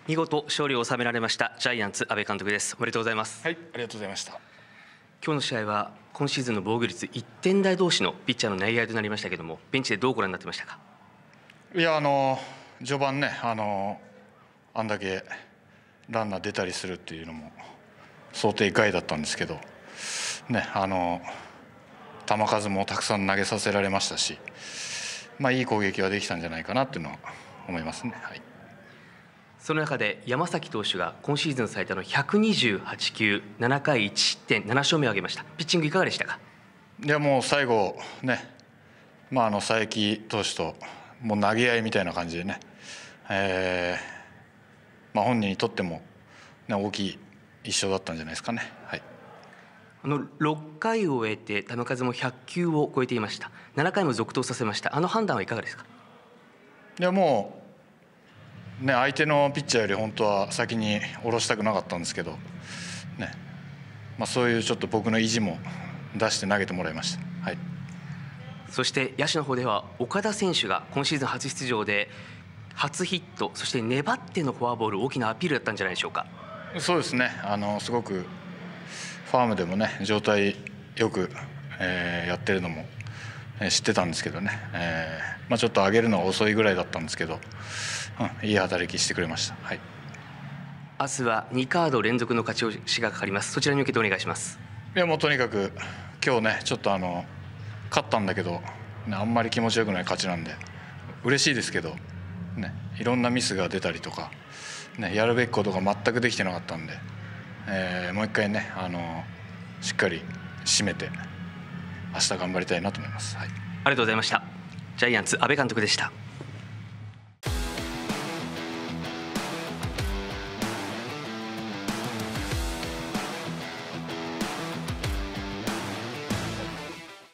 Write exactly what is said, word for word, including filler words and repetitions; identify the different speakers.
Speaker 1: 見事勝利を収められましたジャイアンツ阿部監督です。おめでとうございます。
Speaker 2: はい、ありがとうございました。
Speaker 1: 今日の試合は今シーズンの防御率いってん台同士のピッチャーの投げ合いとなりましたけども、ベンチでどうご覧になってましたか？
Speaker 2: いや、あの序盤ね、あのあんだけランナー出たりするっていうのも想定外だったんですけどね、あの球数もたくさん投げさせられましたし、まあいい攻撃はできたんじゃないかなっていうのは思いますね。はい。
Speaker 1: その中で山崎投手が今シーズン最多のひゃくにじゅうはち球、なな回いち失点、なな勝目を挙げました。ピッチングいかがでしたか？
Speaker 2: いや、もう最後ね、まあ、あの佐伯投手ともう投げ合いみたいな感じでね、えーまあ、本人にとっても、ね、大きい一勝だったんじゃないですかね。はい。
Speaker 1: あのろっ回を終えて球数もひゃく球を超えていました。なな回も続投させました。あの判断はいかがですか？
Speaker 2: いや、もう、ね、相手のピッチャーより本当は先に下ろしたくなかったんですけど、ねまあ、そういうちょっと僕の意地も出して投げてもらいました。はい。
Speaker 1: そして野手の方では岡田選手が今シーズン初出場で初ヒット、そして粘ってのフォアボール、大きなアピールだったんじゃないでしょうか？
Speaker 2: そうですね、あのすごくファームでもね状態よく、えーやってるのも知ってたんですけどね、えーまあ、ちょっと上げるのが遅いぐらいだったんですけど、うん、いい働きしてくれました。はい。
Speaker 1: 明日はにカード連続の勝ち押しがかかります。そちらに向けてお願いします。
Speaker 2: いや、もうとにかく今日ねちょっとあの勝ったんだけど、ね、あんまり気持ちよくない勝ちなんで嬉しいですけど、ね、いろんなミスが出たりとか、ね、やるべきことが全くできてなかったんで、えーもう一回ねあのしっかり締めて明日頑張りたいなと思います。はい。
Speaker 1: ありがとうございました。ジャイアンツ阿部監督でした。